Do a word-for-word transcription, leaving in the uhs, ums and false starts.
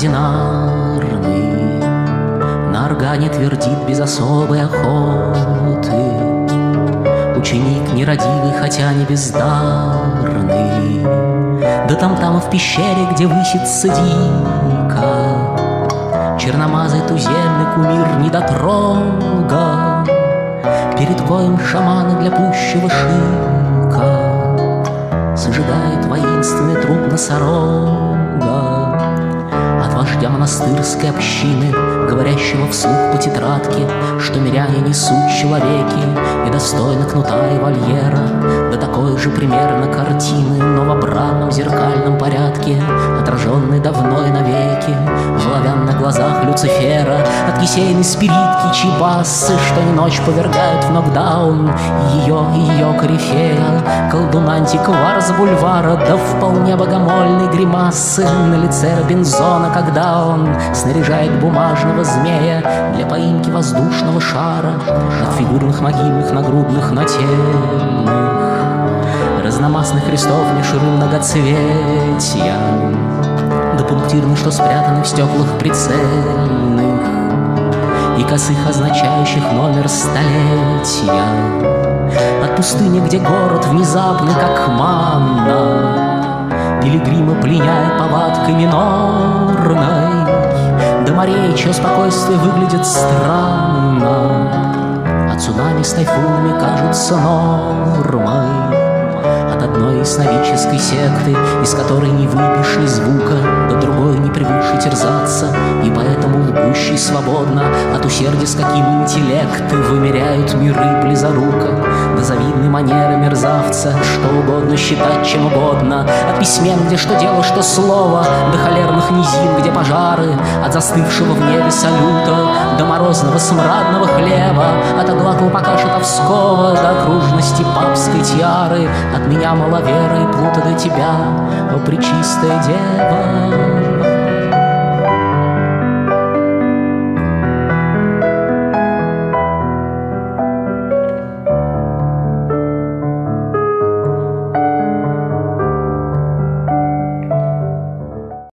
неординарный, на органе твердит без особой охоты. Ученик нерадивый, хотя не бездарный, да там-там и в пещере, где высится дико, черномазый туземный кумир недотрога, перед коем шаманы для пущего шика сожигает воинственный труп носорога. От вождя монастырской общины, говорящего вслух по тетрадке, что миряне несут человеки и достойны кнута и вольера, да такой же примерно картины, но в обратном зеркальном порядке, отраженной давно и навеки в оловянных глазах Люцифера, от кисейной спиритки, чьи басы, что и ночь повергают в нокдаун ее и ее корифея, колдун-антиквар с бульвара, да вполне богомольной гримасы на лице Робинзона, когда он снаряжает бумажного змея для поимки воздушного шара от фигурных могильных нагрудных нательных, разномастных крестов мишуры многоцветия, да пунктирных, что спрятаны в стеклах прицельных, и косых, означающих номер столетия, от пустыни, где город внезапный, как манна, пилигрима пленяя повадкой минорной, до морей, чье спокойствие выглядит странно, а цунами с тайфунами кажутся нормой, от одной сновидческой секты, из которой не выбьешь ни звука, до другой не привыкший терзаться, и поэтому лгущий свободно от усердия, с каким интеллекты вымеряют миры близоруко, до завидной манеры мерзавца, что угодно считать чем угодно, от письмен, где что дело, что слово, до холерных низин, где пожары, от застывшего в небе салюта до морозного смрадного хлеба, от оглаклого пока шутовского до окружности папской тиары, от меня маловеры и плута до тебя, о пречистая дева.